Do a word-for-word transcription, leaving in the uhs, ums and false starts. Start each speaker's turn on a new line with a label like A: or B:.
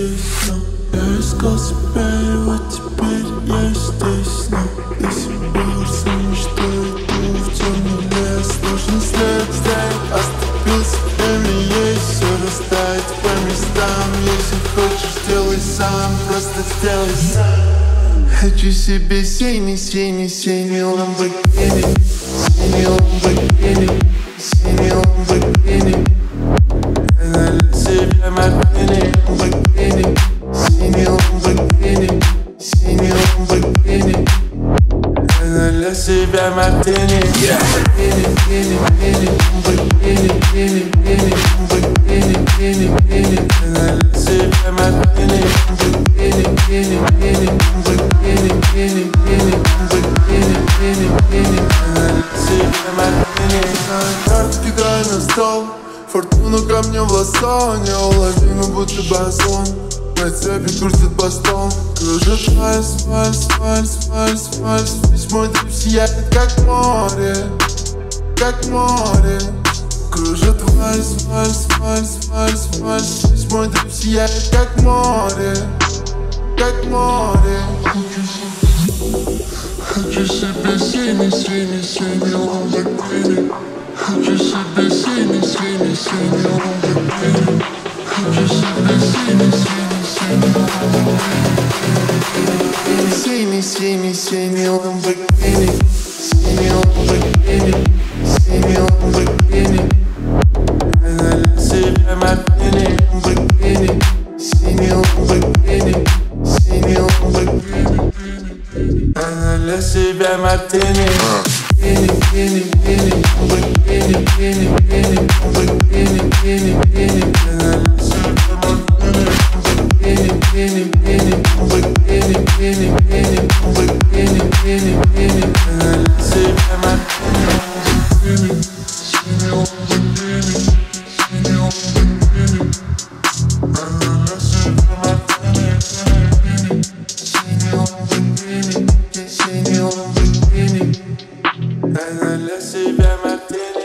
A: здесь, но я искал себя, и вот теперь я здесь, но до сих пор за мечтой иду в темный лес. Нужен след, след, оступился, время есть, все растает по местам. Если хочешь, делай сам, просто сделай сам. Хочу себе синий, синий, синий Lamborghini, синий Lamborghini, синий Lamborghini. Я налью себе мартини, Lamborghini, синий Lamborghini, синий Lamborghini. Я налью себе мартини, Lamborghini, Lamborghini, Lamborghini, Lamborghini, Lamborghini, Lamborghini. Я налью себе мартини, Lamborghini, Lamborghini, Lamborghini, Lamborghini, Lamborghini. Я налью себе мартини. Карты кидаю на стол, фортуна камнем в лосо, неуловимый будто бозон. На цепи крутит бастон, кружит вальс, вальс, вальс, вальс, вальс. Весь мой дрип сияет как море, как море. Кружит вальс, вальс, вальс, вальс, вальс. Весь мой дрип сияет как море, как море. Хочу себе синий, синий, синий Lamborghini. Хочу себе синий, синий, синий Lamborghini. Хочу себе синий, синий, синий Lamborghini. Синий, синий, синий Lamborghini, синий Lamborghini, синий Lamborghini. Я налью себе мартини, Lamborghini, синий Lamborghini, синий Lamborghini. Я налью себе мартини. Lamborghini, Lamborghini, Lamborghini, Lamborghini, Lamborghini, Lamborghini. Я налью себе мартини, Lamborghini, Lamborghini, Lamborghini, Lamborghini, Lamborghini, Lamborghini. Я налью себе мартини, Lamborghini, синий Lamborghini, синий Lamborghini. Я налью себе мартини, синий Lamborghini, синий Lamborghini. Я налью себе мартини.